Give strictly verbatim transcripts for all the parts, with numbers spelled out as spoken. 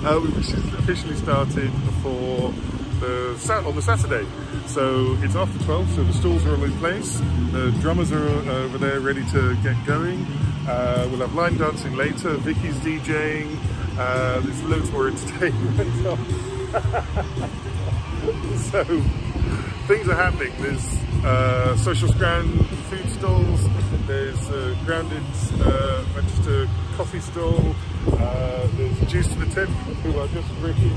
uh, we've officially started for the sat on the Saturday. So it's after twelve, so the stalls are all in place. The drummers are over there ready to get going. Uh, we'll have line dancing later. Vicky's DJing. Uh, there's loads more entertainment on. So things are happening. There's uh, social scran food stalls. There's uh, grounded uh, Manchester coffee stall. Uh, there's Juice to the Tip, who are just ripping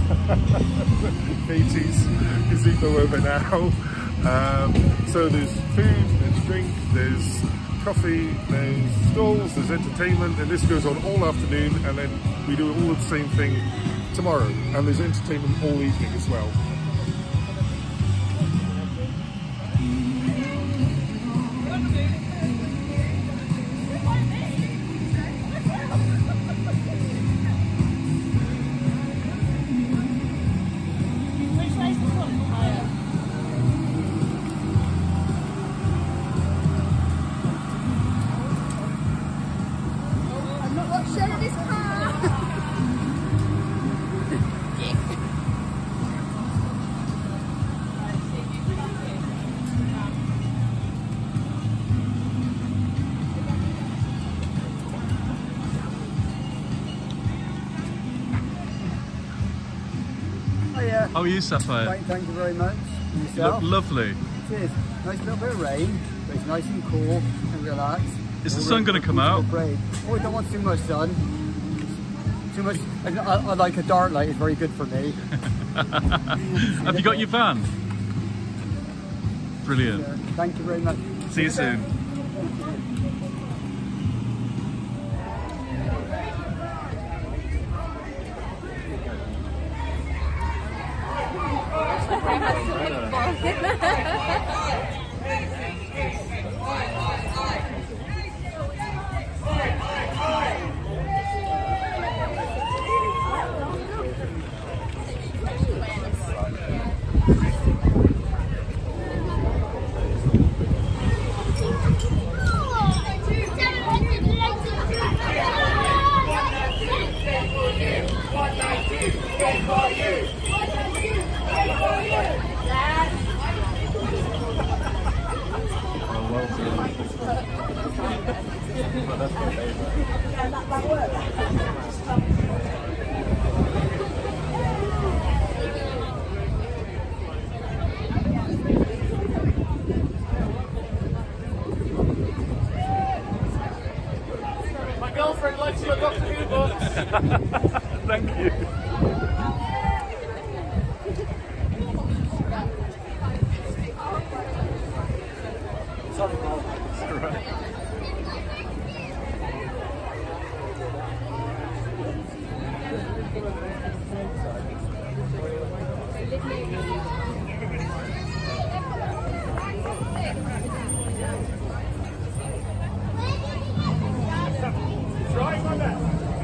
Katie's gazebo over now. Um, so there's food, there's drink, there's coffee, there's stalls, there's entertainment, and this goes on all afternoon, and then we do all the same thing tomorrow, and there's entertainment all evening as well. How are you, Sapphire? Thank, thank you very much. You look lovely. It is. Nice little bit of rain, but it's nice and cool and relaxed. Is the sun going to come out? Oh, I don't want too much sun. Too much. I, I like a dark light. It's very good for me. Have you got your van? Brilliant. Thank you very much. See you soon. My girlfriend likes your Doctor Who books. Thank you. Sorry, Paul. It's all right. Try my best.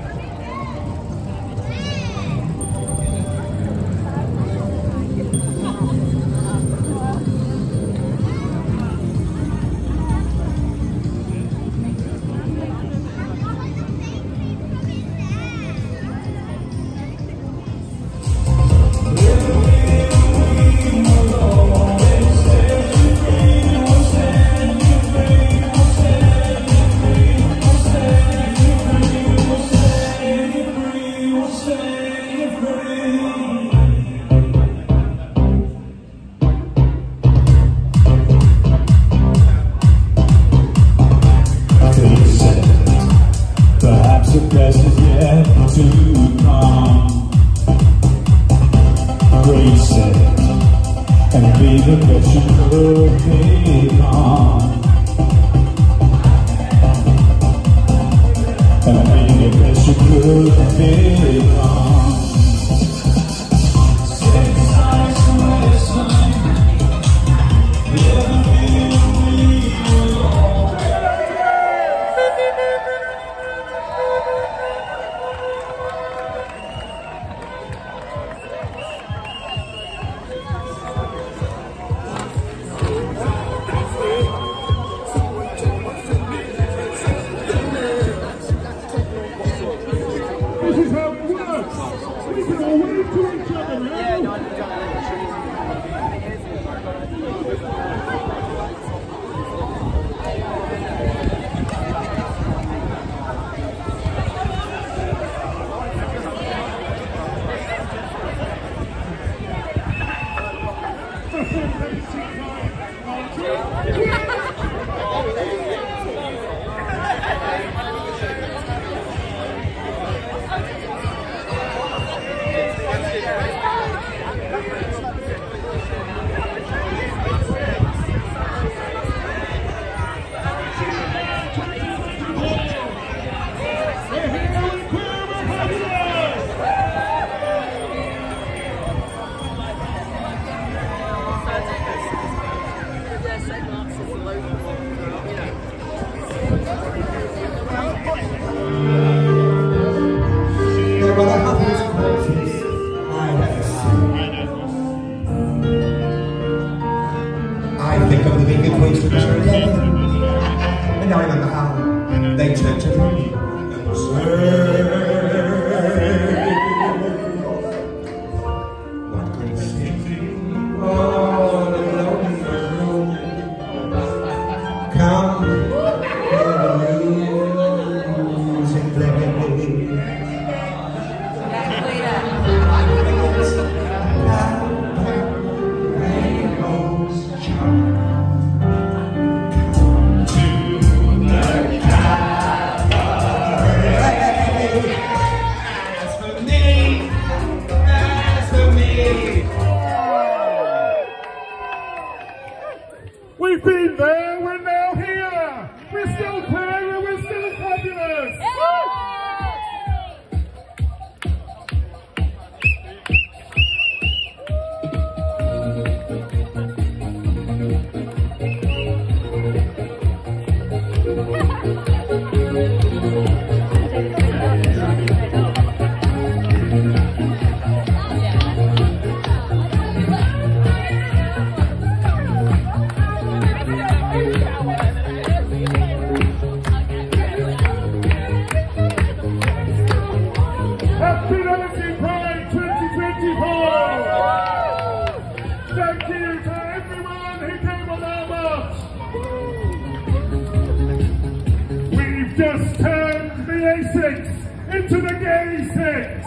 Perhaps the best is yet to come. Brace it and be the best you could become. And be the best you could become. Six eyes to listen. This is how it works! And I remember how they turned to me and said, what could see all alone in the room? Come, music play. We've been there, we're now here. We're still queer and we're still fabulous. Levenshulme Pride twenty twenty-four! Thank you to everyone who came on our march! We've just turned the A six into the gay six!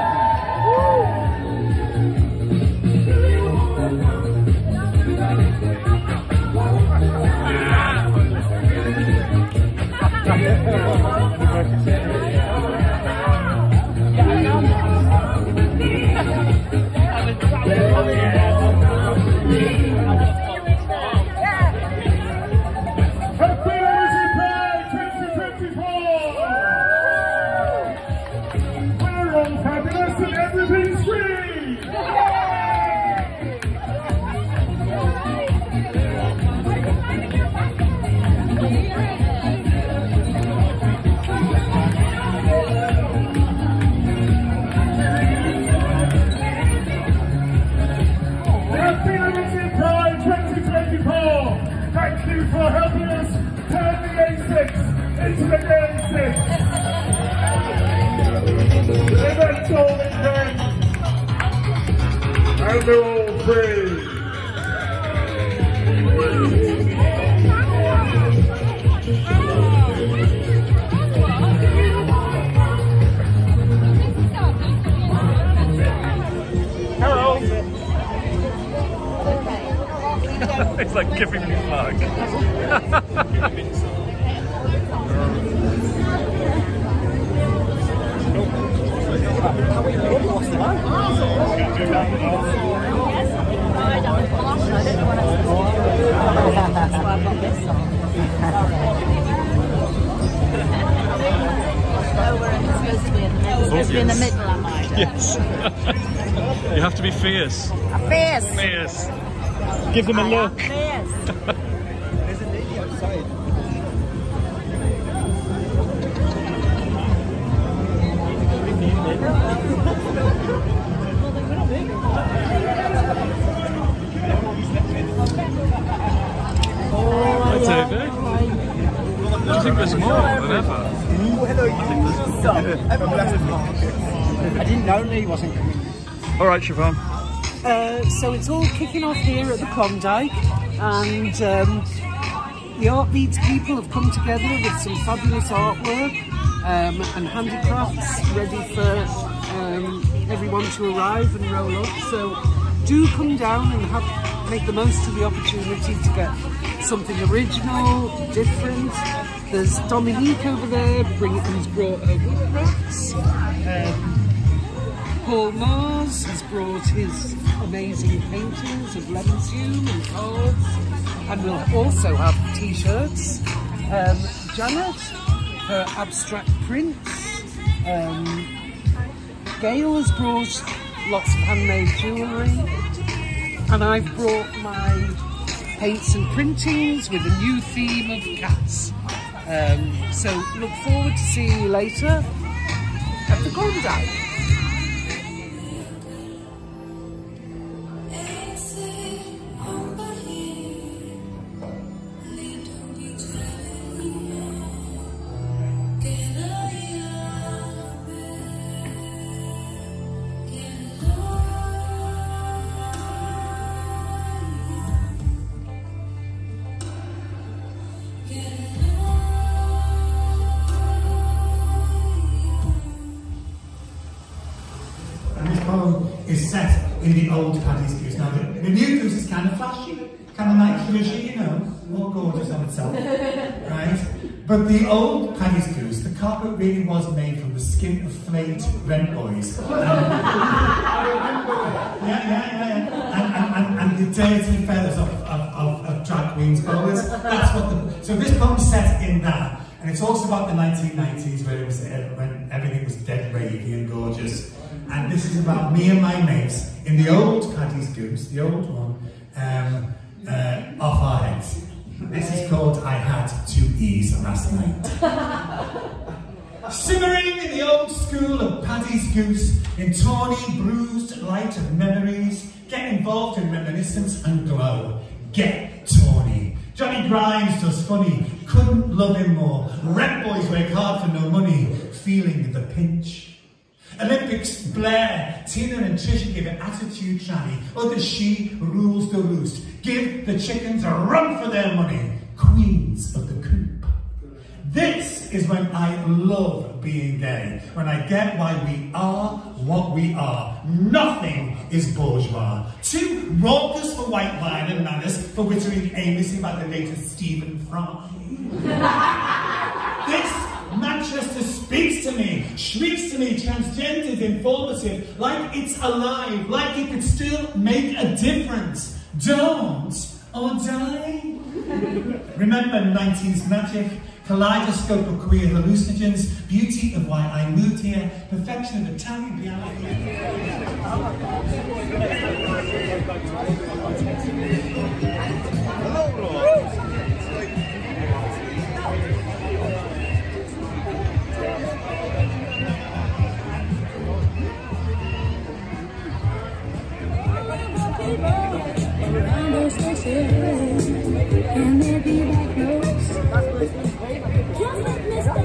Levenshulme Pride twenty twenty-four! Thank you for helping us turn the A six into the gay six! The event's all in hand, and they're all free! It's like giving me flag. Supposed to be in the middle, am I? Yes. You have to be fierce. Fierce. Fierce. Give them a look. Fierce. There's a lady outside. I'd say big. Do you think there's more than ever? Hello, you. I didn't didn't know Lee wasn't coming. All right, Siobhan. Uh, so it's all kicking off here at the Klondike, and um, the Art Beats people have come together with some fabulous artwork um, and handicrafts ready for um, everyone to arrive and roll up. So do come down and have make the most of the opportunity to get something original, different. There's Dominique over there, bring has brought her woodcrafts. Um, Paul Mars has brought his amazing paintings of Levenshulme and cards, and we'll also have t-shirts. Um, Janet, her abstract prints. Um, Gail has brought lots of handmade jewellery, and I've brought my paints and printings with a new theme of cats. Um, so look forward to seeing you later at the Klondike. Is set in the old Paddy's Goose. Now, the, the new goose is kind of flashy, kind of like flashy, you know, more gorgeous on itself, right? But the old Paddy's Goose, the carpet really was made from the skin of flayed rent boys. And, yeah, yeah, yeah, yeah. And, and, and, and the dirty feathers of, of, of, of drag queens bowlers. That's what the. So this poem's set in that. And it's also about the nineteen nineties where it was when everything was dead ravey and gorgeous. And this is about me and my mates in the old Paddy's Goose, the old one, um, uh, off our heads. This is called I Had Two E's Last Night. Simmering in the old school of Paddy's Goose, in tawny, bruised light of memories, get involved in reminiscence and glow. Get tawny. Johnny Grimes does funny, couldn't love him more. Rep boys work hard for no money, feeling the pinch. Olympics Blair, Tina and Trisha give it attitude tranny. Other she rules the roost. Give the chickens a run for their money. Queens of the coop. This is when I love being gay. When I get why we are what we are. Nothing is bourgeois. Too raucous for white wine and manners, for wittering aimlessly about the latest Stephen Fry. This Manchester speaks to me, shrieks to me, transgendered, informative, like it's alive, like it could still make a difference. Don't or die. Remember nineties magic, kaleidoscope of queer hallucinogens, beauty of why I moved here, perfection of Italian reality. And there be that ghost. Just let me stay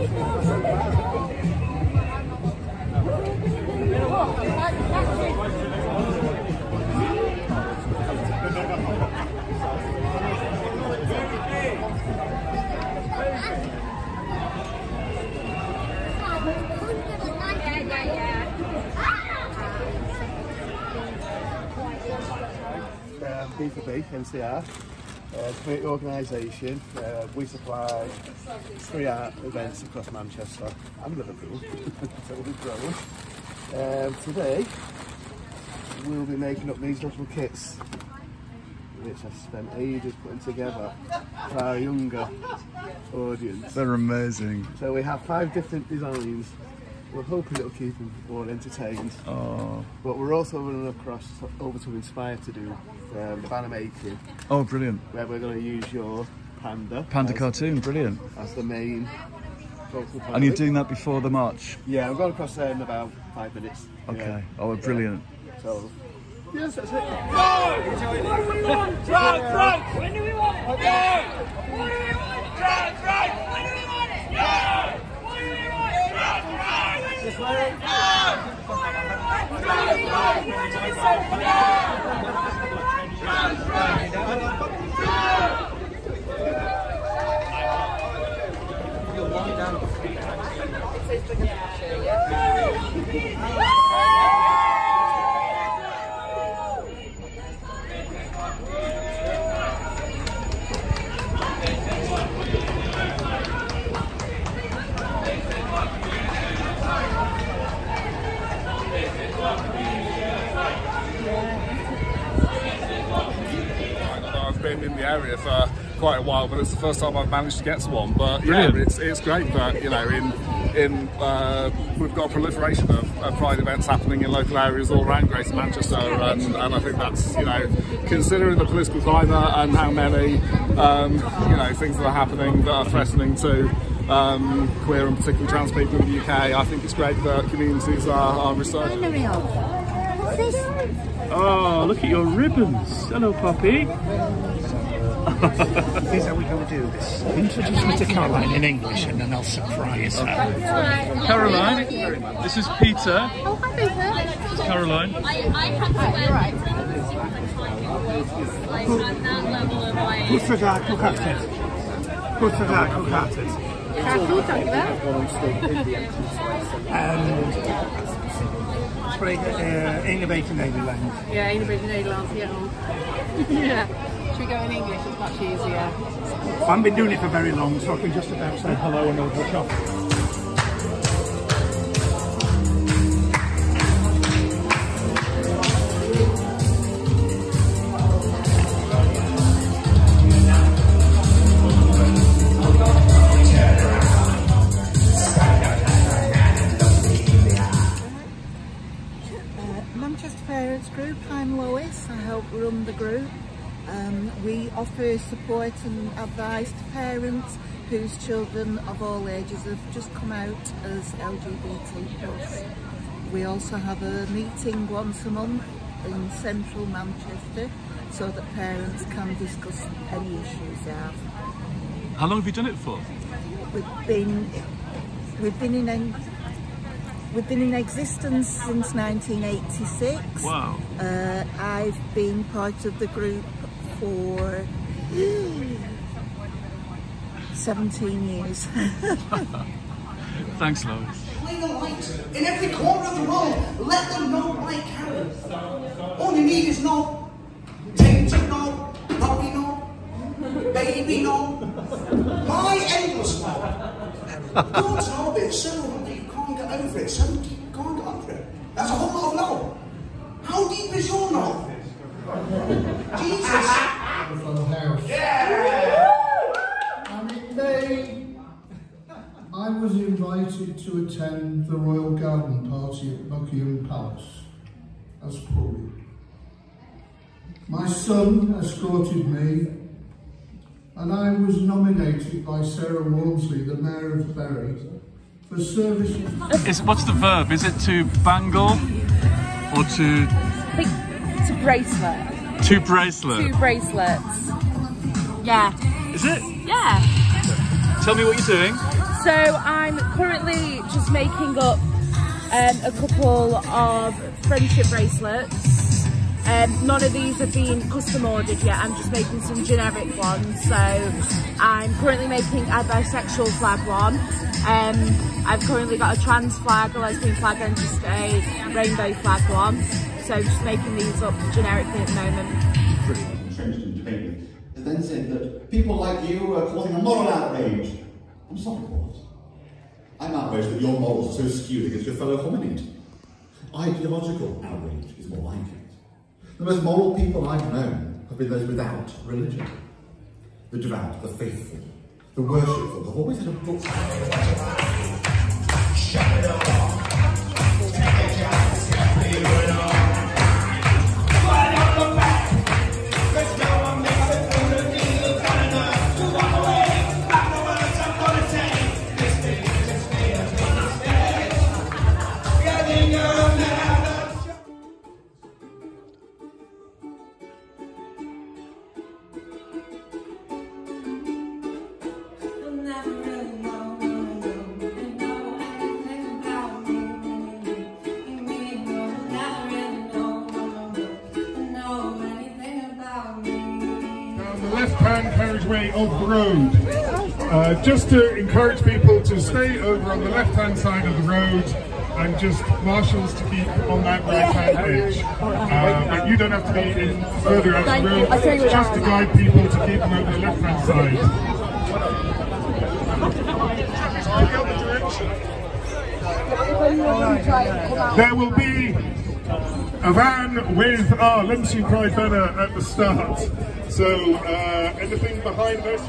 Um, B for B, N C R, uh, community organisation. Uh, we supply three art events across Manchester and Liverpool, so we've grown. Um, today, we'll be making up these little kits, which I spent ages putting together for our younger audience. They're amazing. So we have five different designs. We're hoping it'll keep them all entertained. Oh. But we're also running across over to Inspire to do um, banner making. Oh, brilliant. Where we're going to use your panda. Panda as, cartoon, brilliant. As the main focal point. And you're doing that before the march? Yeah, I'm going across there in about five minutes. Okay. Yeah. Oh, brilliant. Yeah. So, yes, that's it. Go! What do we want? Drag, drag! When do we want it? Go! What do we want? Drag, drag! When do we want it? Go! What do we want? Drag, drag! Just let it go! I've been in the area for quite a while, but it's the first time I've managed to get to one. But yeah, Brilliant. it's it's great that, you know, in in uh, we've got a proliferation of, of Pride events happening in local areas all around Greater Manchester, and, and I think that's, you know, considering the political climate and how many um, you know, things that are happening that are threatening to um, queer and particularly trans people in the U K, I think it's great that communities are, are resurging. Oh, look at your ribbons. Hello, Poppy. Here's how we're going to do this. Introduce me to Caroline in English and then I'll surprise her. Caroline, this is Peter. Oh, hi, Peter. This is Caroline. I, I had to wear right. Like at that level of like. Good for that, look at it. Good for that, look at it. Careful, talk about. Um, spreek uh, een beetje Nederlands. Yeah, een beetje Nederlands, yeah. Yeah. Should we go in English? It's much easier. I haven't been doing it for very long, so I can just about say hello and order a shop. Manchester Parents Group, I'm Lois, I help run the group. Um, we offer support and advice to parents whose children of all ages have just come out as L G B T plus. We also have a meeting once a month in central Manchester so that parents can discuss any issues they have. How long have you done it for? We've been, we've been in We've been in existence since nineteen eighty-six. Wow. Uh, I've been part of the group for seventeen years. Thanks, Lois. Play the light in every corner of the world. Let them know like Karen. All you need is no tainted no, puppy no, baby no, my endless no. Don't know it so that you can't get over it, so you can't get over it. That's a whole lot of no. How deep is your no? Jesus. Yeah. And in May, I was invited to attend the Royal Garden Party at Buckingham Palace as Polly. My son escorted me, and I was nominated by Sarah Walmsley, the Mayor of Bury, for services. Is, what's the verb? Is it to bangle or to... I think it's a bracelet. To bracelet? Two bracelets. Yeah. Is it? Yeah. Tell me what you're doing. So I'm currently just making up um, a couple of friendship bracelets. Um, none of these have been custom ordered yet, I'm just making some generic ones. So I'm currently making a bisexual flag one. Um, I've currently got a trans flag, a lesbian flag and just a rainbow flag one. So just making these up generically at the moment. Pretty entrenched in debate, and then said that people like you are causing a moral outrage. I'm sorry, what? I'm outraged that your morals are so skewed against your fellow hominid. Ideological outrage is more like it. The most moral people I've known have been those without religion. The devout, the faithful, the worshipful have always had a book. Shut it up. Take a chance, leave it on. Fly on the back. There's no one makes it through the deal. Got enough to walk away. Back the words I'm gonna say. This thing is just made of mistakes. Getting up now. Left-hand carriageway of the road. Uh, just to encourage people to stay over on the left-hand side of the road. and just marshals to keep on that right-hand edge. Uh, but you don't have to be in further out of the room, just to guide people to keep them over the left-hand side. There will be a van with our Levenshulme Pride banner at the start. So uh, anything behind this?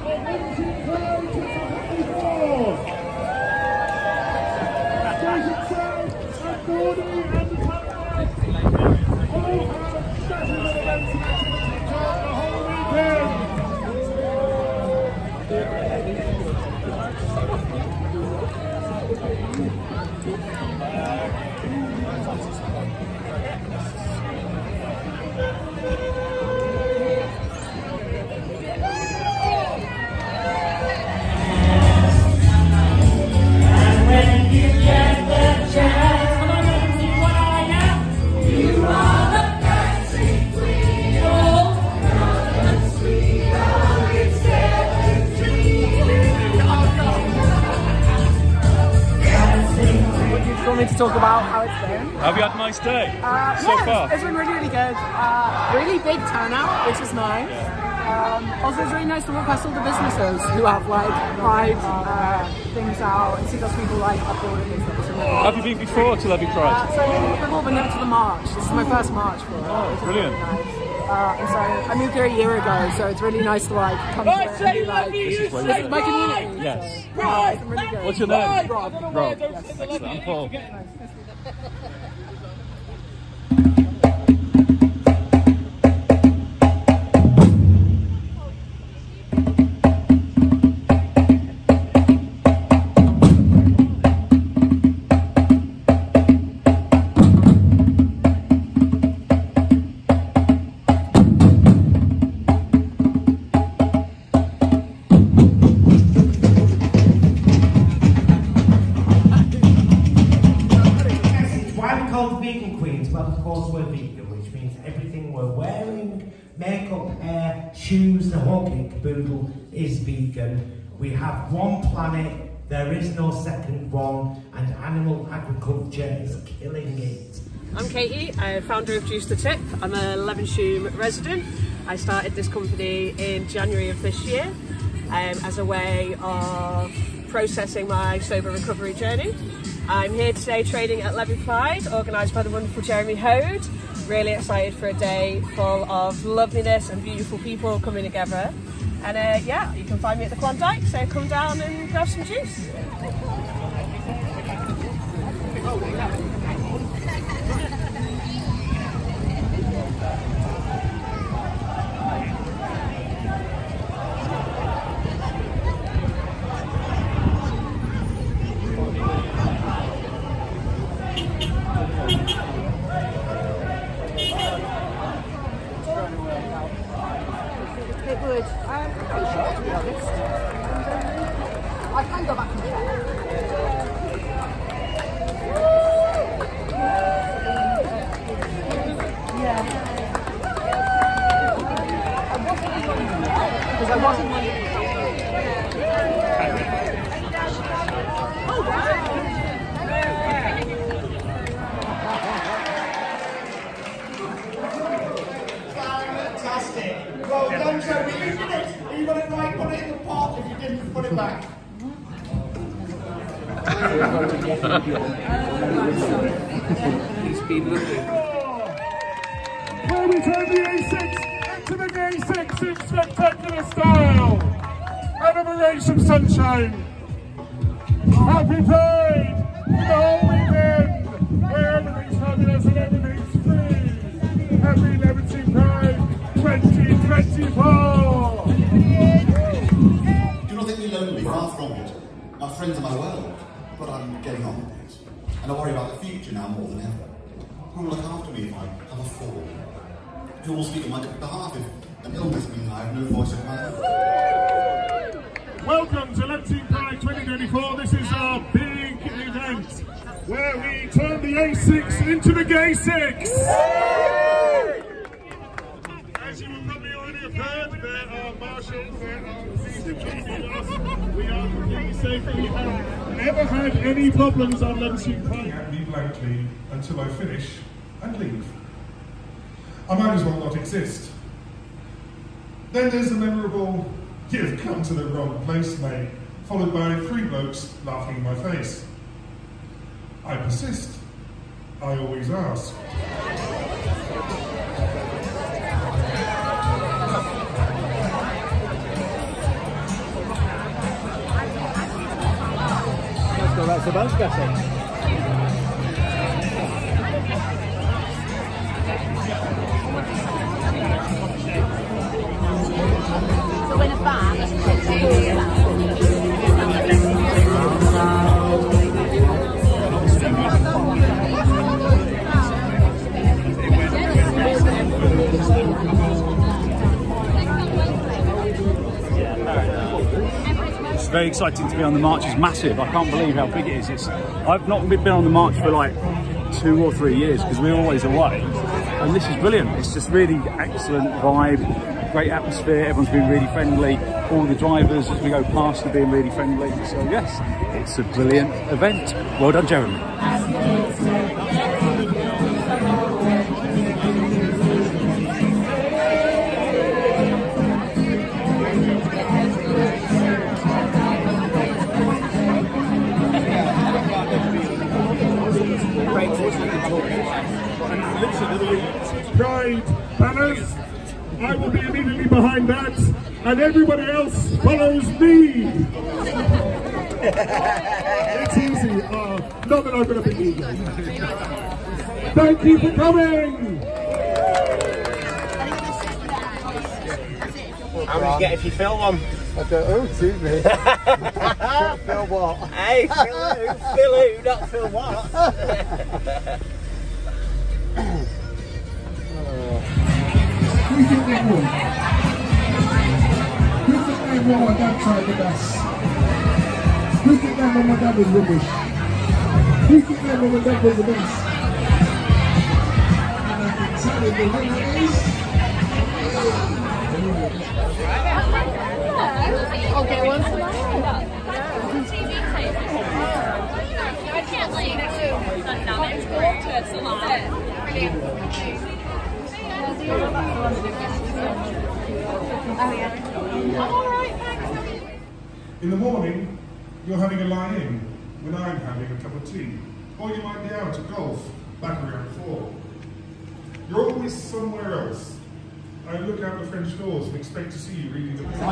Me to talk about how it's been. Have you had a nice day uh, so yeah, far? It's been really, really good. Uh, really big turnout, which is nice. Um, also, it's really nice to walk past all the businesses who have like Pride uh, things out and see those people like uploading things. Have you been before to Levy Pride? Uh, so we've all been up to the march. This is my first march for it. Oh, brilliant. Really nice. Uh, and so I moved here a year ago, so it's really nice to like come to it and be like, this is my community. Yes. Yeah, it's really good. What's your name? Rob. Rob. Yes. Excellent. I'm Paul. Shoes, the whole kick boodle is vegan. We have one planet, there is no second one, and animal agriculture is killing it. I'm Katie, I'm founder of Juice the Tip. I'm a Levenshulme resident. I started this company in January of this year um, as a way of processing my sober recovery journey. I'm here today trading at Levenshulme Pride, organised by the wonderful Jeremy Hode. Really excited for a day full of loveliness and beautiful people coming together. And uh, yeah, you can find me at the Klondike, so come down and grab some juice. It would. Um, pretty sure, to be honest. I can go back and check. Yeah. Because I wasn't one. Oh, wow. Fantastic. Well done, Jeremy. You did it. You got it right. Put it in the pot. If you didn't, put it back. He's been looking. Where we turn the A six into the A six in spectacular style. And a race of sunshine. Happy Pride for the whole weekend, where everything's fabulous and everything's free. Happy Levenshulme Pride twenty twenty-four. Do not think me lonely, far from it. My friends are my world, but I'm getting on with it. And I worry about the future now more than ever. Who will look after me if I have a fall? Who will speak on my behalf if an illness means I have no voice of my own? Welcome to Levenshulme Pride twenty twenty-four. This is our big event where we turn the A six into the Gay Six. As you will probably already have heard, there are marshals, there are police keeping us. We are completely safe. We have ever had any problems on Levenshulme Pride at me blankly until I finish and leave. I might as well not exist. Then there's the memorable, "You've come to the wrong place, mate," followed by three blokes laughing in my face. I persist. I always ask. Let's go back to the bounce castle. So when a van It's very exciting to be on the march. It's massive. I can't believe how big it is. It's, I've not been on the march for like two or three years because we're always away. And this is brilliant. It's just really excellent vibe, great atmosphere. Everyone's been really friendly. All the drivers as we go past are being really friendly. So yes, it's a brilliant event. Well done, Jeremy. Pride banners. I will be immediately behind that, and everybody else follows me. It's easy. Uh, not that I'm going to be eager. Thank you for coming. How much you get if you film one? I don't know, excuse me. Phil what? Hey, Phil who? Phil who, not Phil what? Who think they won? Who think they won my dad tried the best? Who think their mum and dad was rubbish? Who think their mum and dad was the best? And I can tell you the winner is... I'll get one for that. I can't like damage water, so that's it. Brilliant. Oh yeah. Alright, thanks. In the morning, you're having a lie-in when I'm having a cup of tea. Or you might be out at golf, back around four. You're always somewhere else. I look out the French doors and expect to see you reading the paper.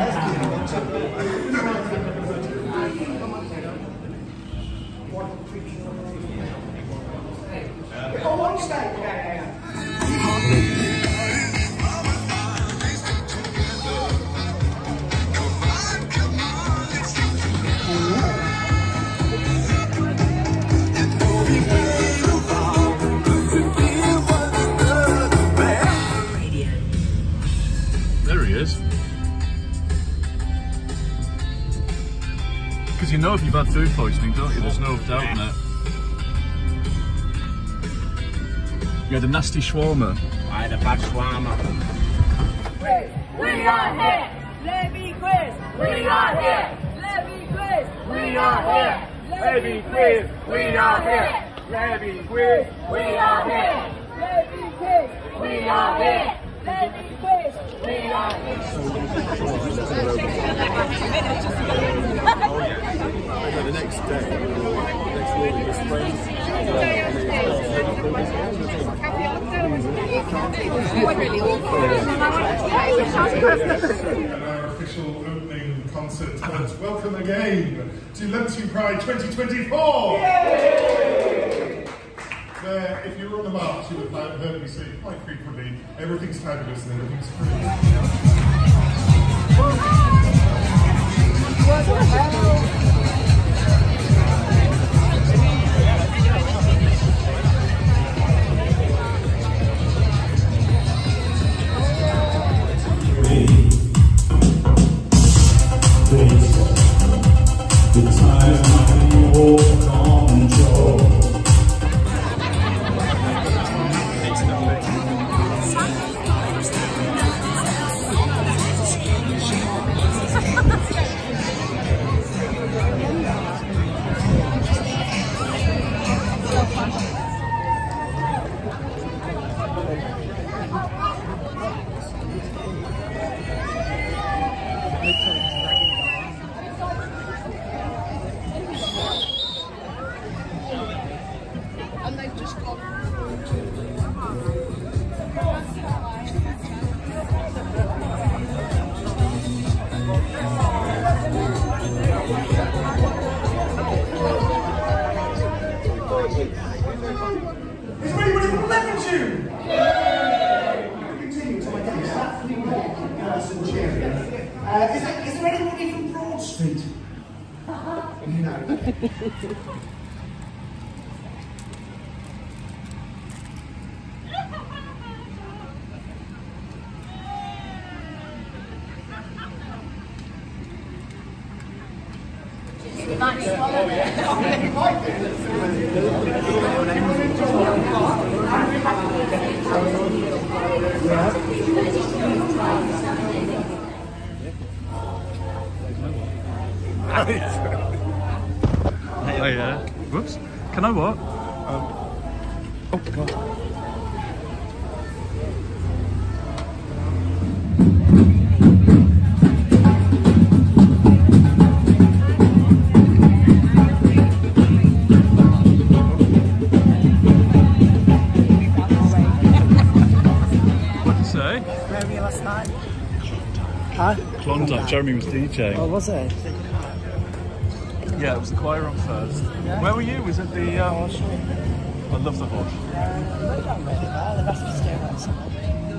There he is. Because you know if you've had food poisoning, don't you? There's no doubt in it. You had a nasty shawarma. I had a bad shawarma. We are here! Levy quiz! We are here! Levy quiz! We are here! Levy quiz! We are here! Levy quiz! We are here! Levy quiz! We are here! Levy quiz! We are here! The next day, next morning, his friends. And our official opening concert, and welcome again to Levenshulme Pride twenty twenty-four! Where, if you were on the march, you would have heard me say quite frequently, everything's fabulous and everything's free. The time I hold control. Oh yeah. Whoops. Can I what? Um, oh god. What'd you say? Where were you last night? Huh? Klondike. Jeremy was DJing. Oh, was it? Yeah, it was the choir on first. Yeah. Where were you? Was it the... Um... I love the horse. The rest of us stayed outside.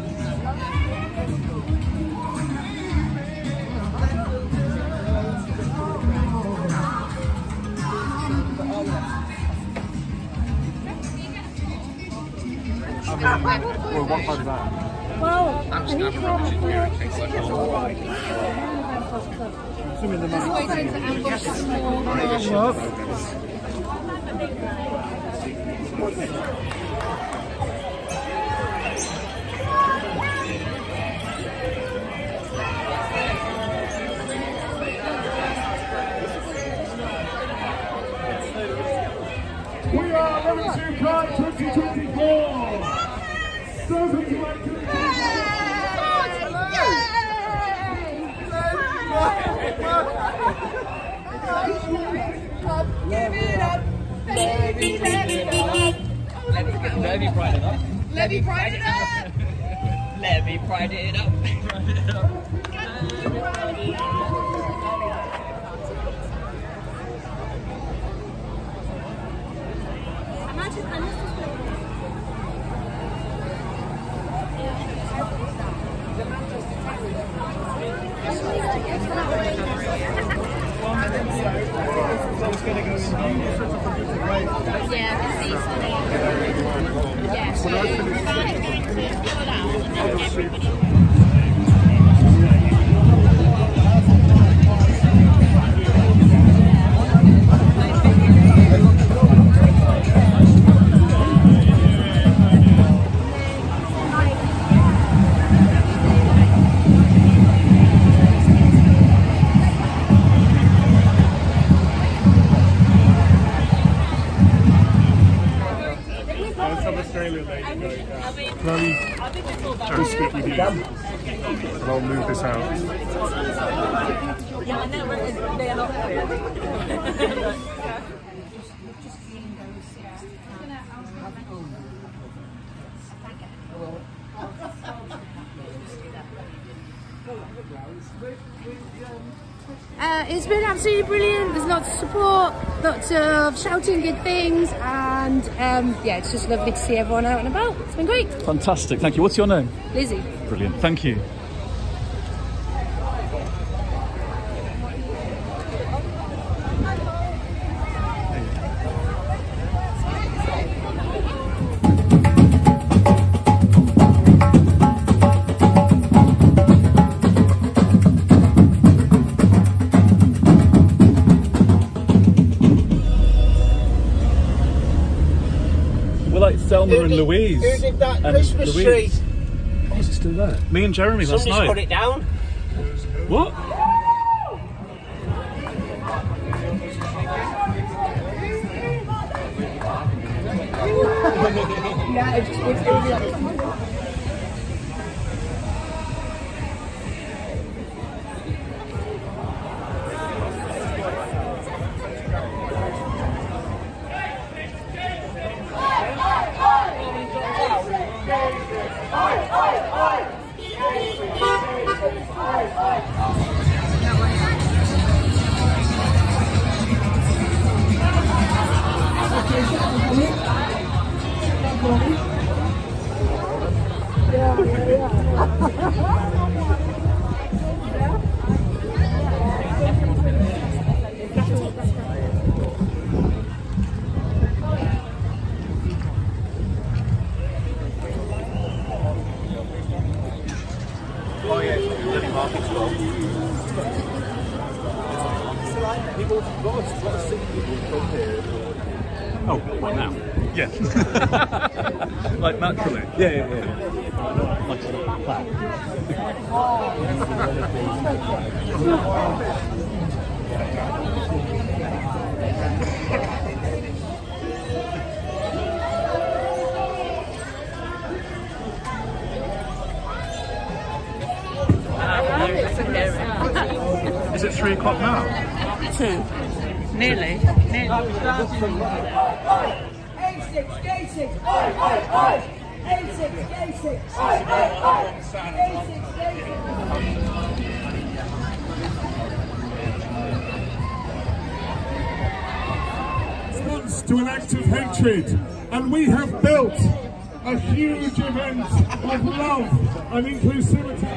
I mean, well, what part of that? Well, I'm just having a look at you in case I Just waiting to ambush small marbles. We are Levenshulme Pride twenty twenty-four! Serving to my Give it up, baby, let it up. Levy Pride it up. Levy Pride it up. Levy Pride it up. Pride it up. Yeah, this is yeah, so about it being pulled out and then everybody. Chloe, just speak with you, and I'll move this out. Yeah, I know, but they are not there. Uh, it's been absolutely brilliant. There's lots of support, lots of shouting good things, and um, yeah, it's just lovely to see everyone out and about. It's been great. Fantastic, thank you. What's your name? Lizzie. Brilliant, thank you. Selma who and did, Louise. Who did that and Christmas Louise. tree? Oh, is it still there? Me and Jeremy last Somebody's night. put it down. What? Yeah, it's, it's, it's, it's, market's from. People, a lot of, a lot of sick people from here. Oh, what now? Yeah. Like naturally. Yeah, yeah, yeah. yeah. Like sort of flat. Is it three o'clock now? Two. Nearly. Nearly. A six, A six, oi, oi, oi! A six, A six, oi, oi, oi! A six, A Response to an act of hatred, and we have built a huge event of love and inclusivity.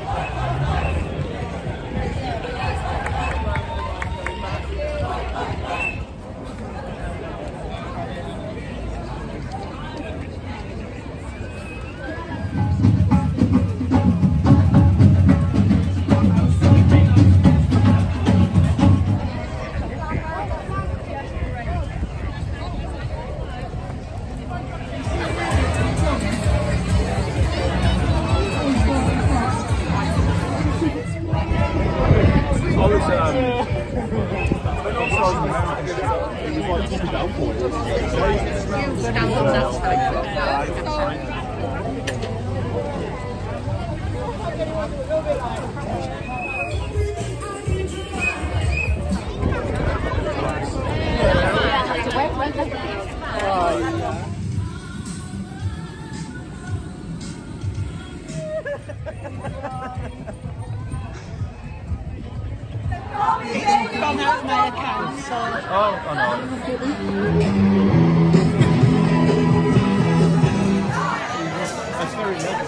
Gone out of my account, so... Oh, I know. That's very negative.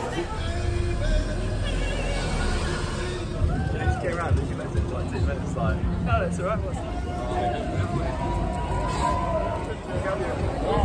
You just came around and you met it like two minutes like, no, that's alright.